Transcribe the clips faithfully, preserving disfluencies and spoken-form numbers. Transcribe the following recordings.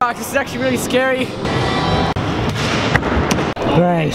like this is actually really scary. Great.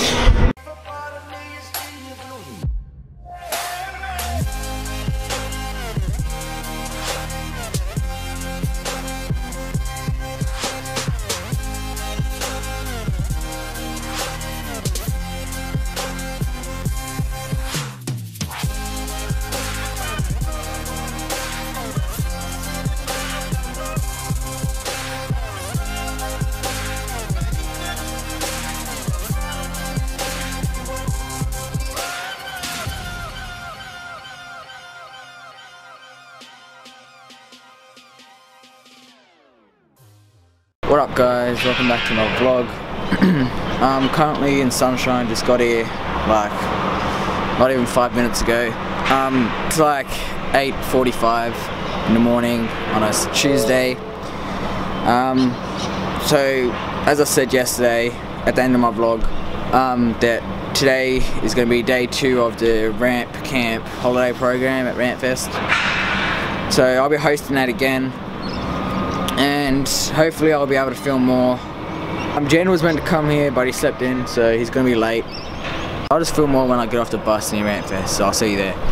What up guys, welcome back to another vlog. I'm currently in sunshine, just got here like not even five minutes ago. Um, it's like eight forty-five in the morning on a Tuesday. Um, so as I said yesterday at the end of my vlog, um, that today is going to be day two of the Ramp Camp holiday program at Rampfest. So I'll be hosting that again. And hopefully I'll be able to film more. Um, Jen was meant to come here but he slept in, so he's going to be late. I'll just film more when I get off the bus near Rampfest, so I'll see you there.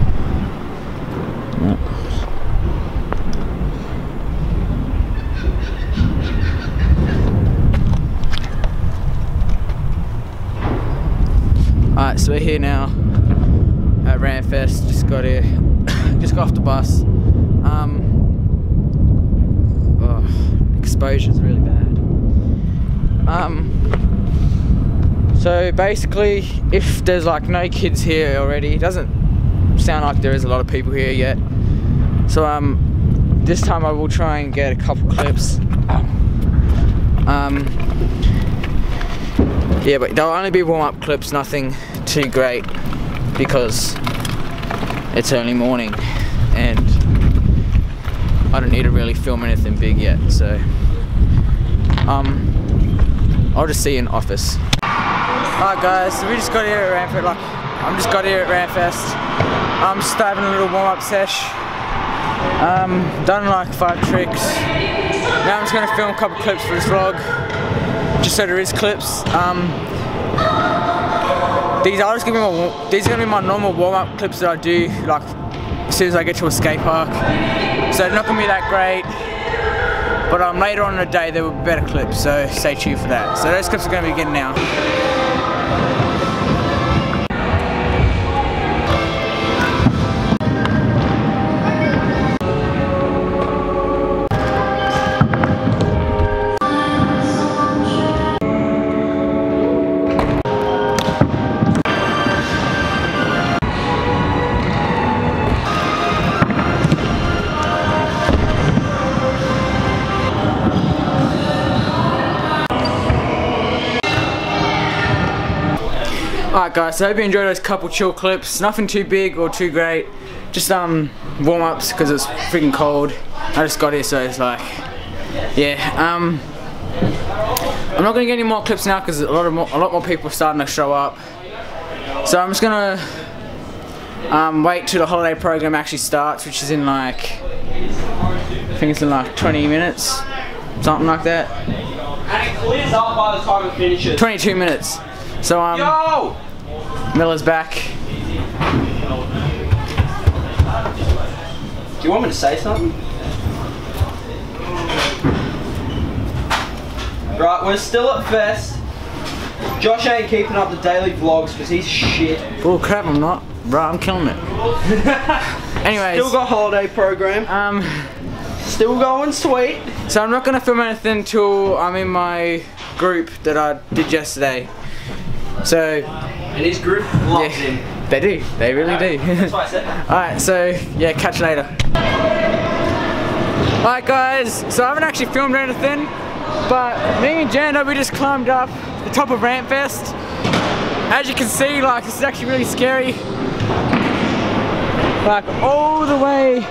Alright, so we're here now at Rampfest. Just got here, just got off the bus. Um, Exposure's really bad. Um, so basically, if there's like no kids here already, it doesn't sound like there is a lot of people here yet. So um, this time I will try and get a couple clips. Um, yeah, but there'll only be warm-up clips, nothing too great, because it's early morning and I don't need to really film anything big yet, so um, I'll just see you in office. Alright guys, so we just got here at Rampfest, like, I'm just got here at Rampfest. I'm just having a little warm-up sesh. Um, done like five tricks. Now I'm just going to film a couple clips for this vlog, just so there is clips. Um, these are just gonna be my, these are going to be my normal warm-up clips that I do, like, as soon as I get to a skate park. So they're not going to be that great, but um, later on in the day there will be better clips, so stay tuned for that. So those clips are going to be getting now. Alright guys, so I hope you enjoyed those couple chill clips. Nothing too big or too great. Just um warm-ups because it's freaking cold. I just got here, so it's like, yeah. Um, I'm not gonna get any more clips now because a lot of more, a lot more people are starting to show up. So I'm just gonna um, wait till the holiday program actually starts, which is in like, I think it's in like twenty minutes, something like that. And it clears up by the time it finishes. twenty-two minutes. So um, Yo! Miller's back. Do you want me to say something? Right, we're still at Fest. Josh ain't keeping up the daily vlogs because he's shit. Oh crap, I'm not. Right, I'm killing it. Anyways. Still got holiday program. Um, Still going sweet. So I'm not going to film anything until I'm in my group that I did yesterday. So, and his group loves yeah, him. They do, they really do. That's why I said that. Alright, so yeah, catch you later. Alright guys, so I haven't actually filmed anything, but me and Janda, we just climbed up the top of Rampfest. As you can see, like, this is actually really scary. Like, all the way.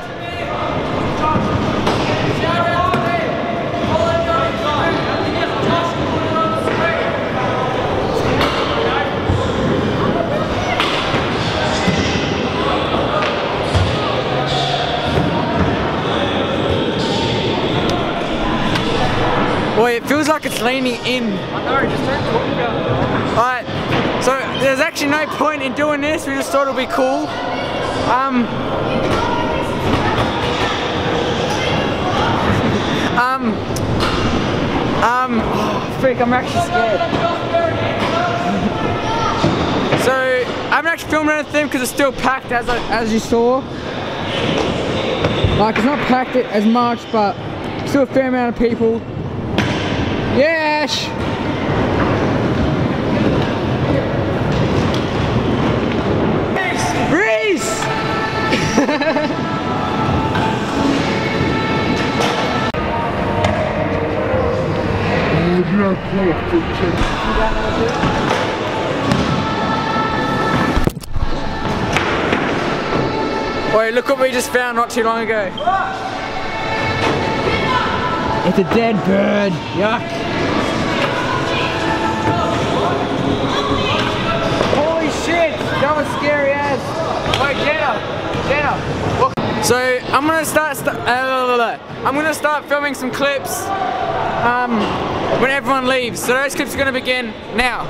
Wait, it feels like it's leaning in. I know, just don't talk about it. Alright, so there's actually no point in doing this, we just thought it'd be cool. Um, um, um, oh, frick, I'm actually scared. So, I haven't actually filmed anything because it's still packed as, I, as you saw. Like, it's not packed as much, but still a fair amount of people. Yeah, Ash! Reese! Wait, look what we just found not too long ago. It's a dead bird. Yuck. Holy shit, that was scary as. Wait, Jenna, Jenna. So I'm gonna start. St uh, I'm gonna start filming some clips um, when everyone leaves. So those clips are gonna begin now.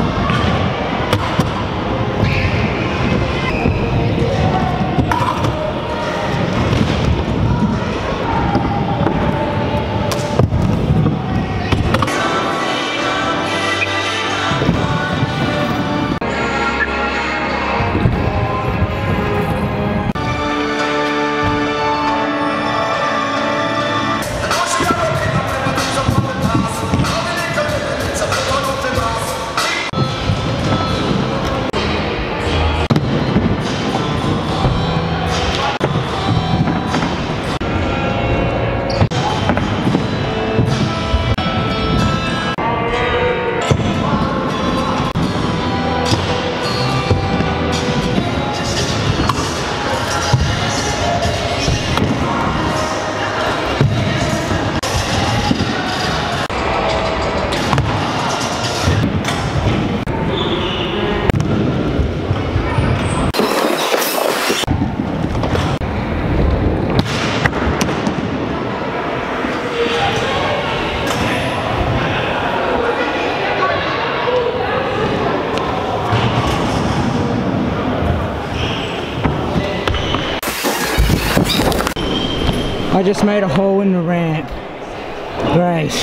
I just made a hole in the ramp. Great.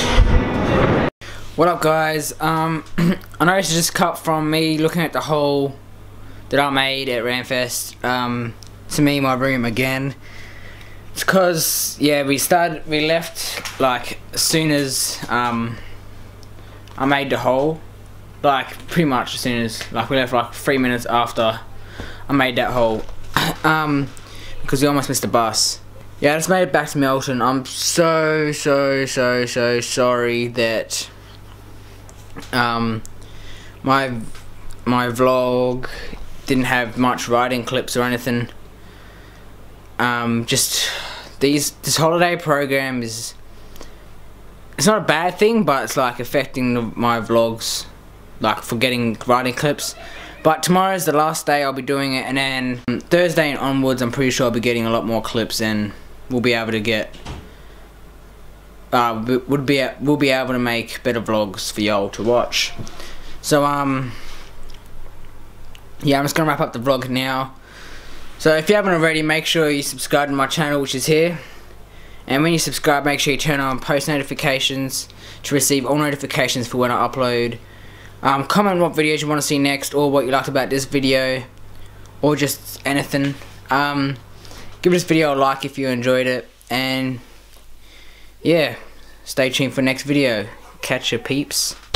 What up, guys? Um, I know this is just cut from me looking at the hole that I made at Rampfest. Um, to me, my room again. It's cause yeah, we started, we left like as soon as um, I made the hole. Like pretty much as soon as like we left like three minutes after I made that hole. um, because we almost missed the bus. Yeah, I just made it back to Melton. I'm so, so, so, so sorry that um, my my vlog didn't have much riding clips or anything. Um, just these this holiday program is it's not a bad thing, but it's like affecting the, my vlogs, like for getting riding clips. But tomorrow's the last day I'll be doing it, and then Thursday and onwards, I'm pretty sure I'll be getting a lot more clips and. We'll be able to get, uh, would be we'll be able to make better vlogs for y'all to watch. So um, yeah, I'm just gonna wrap up the vlog now. So if you haven't already, make sure you subscribe to my channel, which is here. And when you subscribe, make sure you turn on post notifications to receive all notifications for when I upload. Um, comment what videos you want to see next, or what you liked about this video, or just anything. Um. Give this video a like if you enjoyed it, and yeah, stay tuned for next video. Catch ya, peeps.